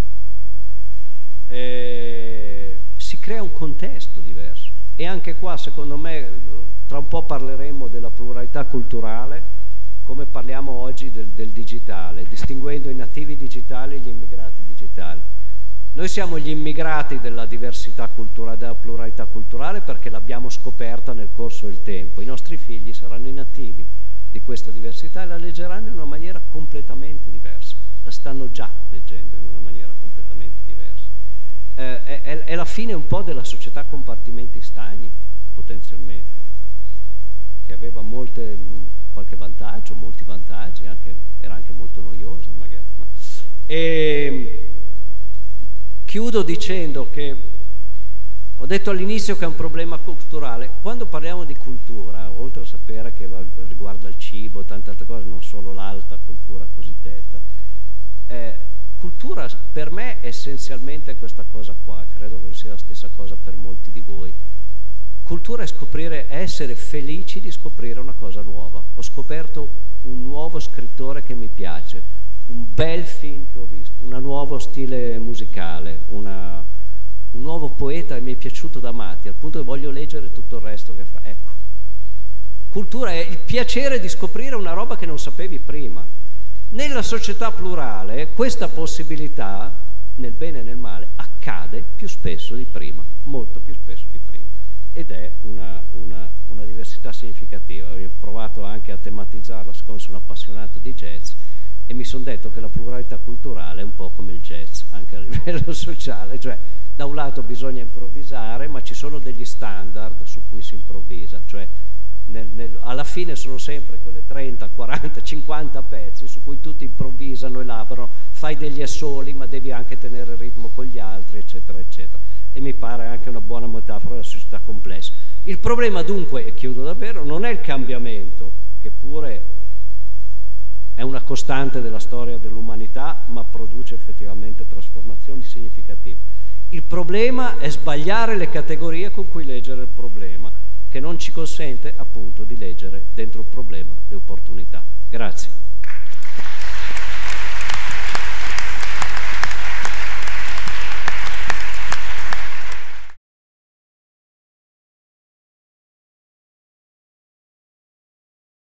E si crea un contesto diverso, e anche qua secondo me tra un po' parleremo della pluralità culturale, come parliamo oggi del, del digitale, distinguendo i nativi digitali e gli immigrati digitali. Noi siamo gli immigrati della diversità culturale, della pluralità culturale, perché l'abbiamo scoperta nel corso del tempo. I nostri figli saranno i nativi di questa diversità e la leggeranno in una maniera completamente diversa, la stanno già leggendo in una maniera completamente diversa. Eh, è, è la fine un po' della società compartimenti stagni, potenzialmente, che aveva molte, qualche vantaggio, molti vantaggi, anche, era anche molto noiosa magari. E chiudo dicendo che ho detto all'inizio che è un problema culturale. Quando parliamo di cultura, oltre a sapere che riguarda il cibo e tante altre cose, non solo l'alta cultura cosiddetta, eh, cultura per me è essenzialmente questa cosa qua, credo che sia la stessa cosa per molti di voi. Cultura è scoprire, è essere felici di scoprire una cosa nuova. Ho scoperto un nuovo scrittore che mi piace, un bel film che ho visto, un nuovo stile musicale, una, un nuovo poeta che mi è piaciuto da matti, al punto che voglio leggere tutto il resto che fa. Ecco, cultura è il piacere di scoprire una roba che non sapevi prima. Nella società plurale questa possibilità, nel bene e nel male, accade accade più spesso di prima, molto più spesso di prima, ed è una, una, una diversità significativa. Ho provato anche a tematizzarla, siccome sono appassionato di jazz, e mi sono detto che la pluralità culturale è un po' come il jazz, anche a livello sociale, cioè da un lato bisogna improvvisare, ma ci sono degli standard su cui si improvvisa, cioè nel, nel, alla fine sono sempre quelle trenta, quaranta, cinquanta pezzi su cui tutti improvvisano, elaborano, fai degli assoli ma devi anche tenere il ritmo con gli altri, eccetera eccetera, e mi pare anche una buona metafora della società complessa. Il problema dunque, e chiudo davvero, non è il cambiamento, che pure è una costante della storia dell'umanità, ma produce effettivamente trasformazioni significative. Il problema è sbagliare le categorie con cui leggere il problema, che non ci consente appunto di leggere dentro il problema le opportunità. Grazie.